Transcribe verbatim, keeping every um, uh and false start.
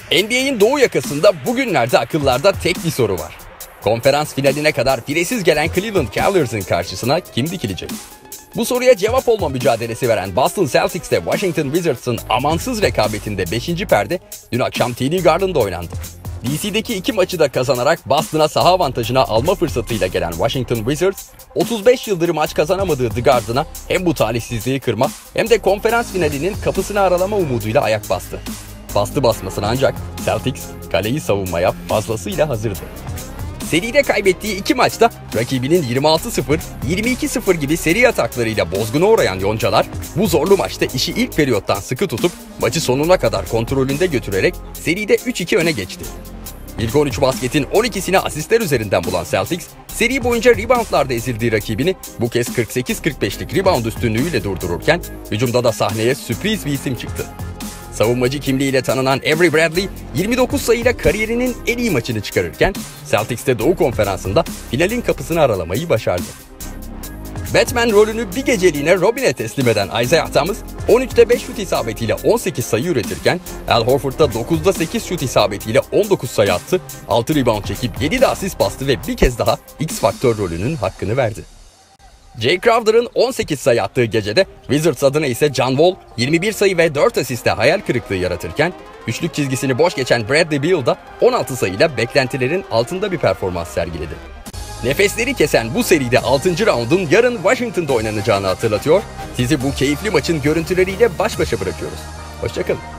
N B A'in doğu yakasında bugünlerde akıllarda tek bir soru var. Konferans finaline kadar firesiz gelen Cleveland Cavaliers'ın karşısına kim dikilecek? Bu soruya cevap olma mücadelesi veren Boston Celtics ile Washington Wizards'ın amansız rekabetinde beşinci perde dün akşam T D Garden'da oynandı. D C'deki iki maçı da kazanarak Boston'a saha avantajına alma fırsatıyla gelen Washington Wizards, otuz beş yıldır maç kazanamadığı The Garden'a hem bu talihsizliği kırma hem de konferans finalinin kapısını aralama umuduyla ayak bastı. Bastı basmasına ancak Celtics kaleyi savunmaya fazlasıyla hazırdı. Seride kaybettiği iki maçta rakibinin yirmi altı sıfır, yirmi iki sıfır gibi seri ataklarıyla bozguna uğrayan Yoncalar, bu zorlu maçta işi ilk periyottan sıkı tutup maçı sonuna kadar kontrolünde götürerek seride üç iki öne geçti. İlk on üç basketin on ikisini asistler üzerinden bulan Celtics, seri boyunca reboundlarda ezildiği rakibini bu kez kırk sekiz kırk beşlik rebound üstünlüğüyle durdururken hücumda da sahneye sürpriz bir isim çıktı. Savunmacı kimliğiyle tanınan Avery Bradley yirmi dokuz sayıyla kariyerinin en iyi maçını çıkarırken Celtics'te Doğu Konferansı'nda finalin kapısını aralamayı başardı. Batman rolünü bir geceliğine Robin'e teslim eden Isaiah Thomas on üçte beş şut isabetiyle on sekiz sayı üretirken Al Horford'da dokuzda sekiz şut isabetiyle on dokuz sayı attı, altı rebound çekip yedi de asist bastı ve bir kez daha X faktör rolünün hakkını verdi. Jay Crowder'ın on sekiz sayı attığı gecede Wizards adına ise John Wall yirmi bir sayı ve dört asiste hayal kırıklığı yaratırken üçlük çizgisini boş geçen Bradley Beal da on altı sayıyla beklentilerin altında bir performans sergiledi. Nefesleri kesen bu seride altıncı raundun yarın Washington'da oynanacağını hatırlatıyor, sizi bu keyifli maçın görüntüleriyle baş başa bırakıyoruz. Hoşça kalın.